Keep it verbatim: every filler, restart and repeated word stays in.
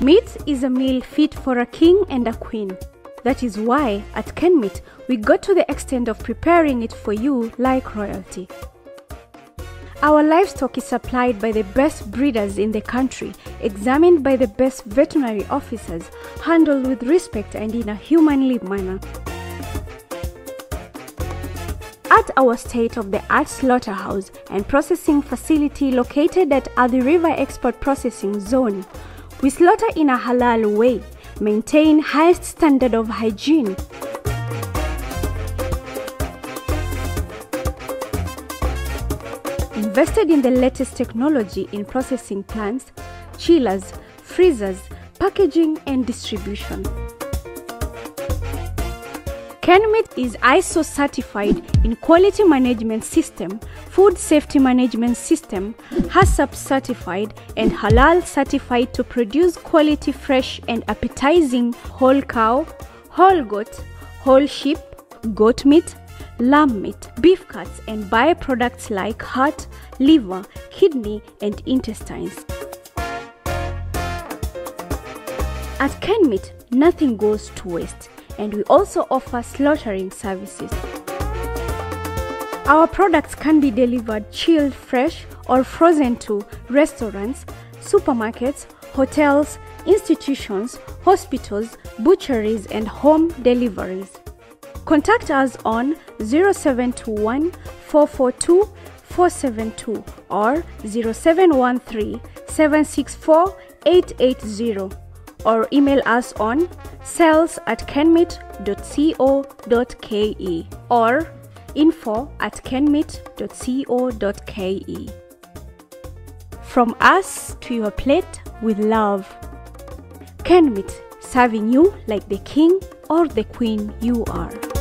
Meat is a meal fit for a king and a queen. That is why at KENMEAT we go to the extent of preparing it for you like royalty. Our livestock is supplied by the best breeders in the country, examined by the best veterinary officers, handled with respect and in a humanly manner. At our state-of-the-art slaughterhouse and processing facility located at Athi River Export Processing Zone, we slaughter in a halal way, maintain highest standard of hygiene. Invested in the latest technology in processing plants, chillers, freezers, packaging and distribution. KENMEAT is I S O certified in Quality Management System, Food Safety Management System, HACCP certified and Halal certified to produce quality fresh and appetizing whole cow, whole goat, whole sheep, goat meat, lamb meat, beef cuts and byproducts like heart, liver, kidney and intestines. At KENMEAT, nothing goes to waste, and we also offer slaughtering services. Our products can be delivered chilled fresh or frozen to restaurants, supermarkets, hotels, institutions, hospitals, butcheries and home deliveries. Contact us on zero seven two one, four four two, four seven two or zero seven one three, seven six four, eight eight zero or email us on sales at kenmeat dot co dot ke or info at kenmeat dot co dot ke. From us to your plate with love. KENMEAT, serving you like the king or the queen you are.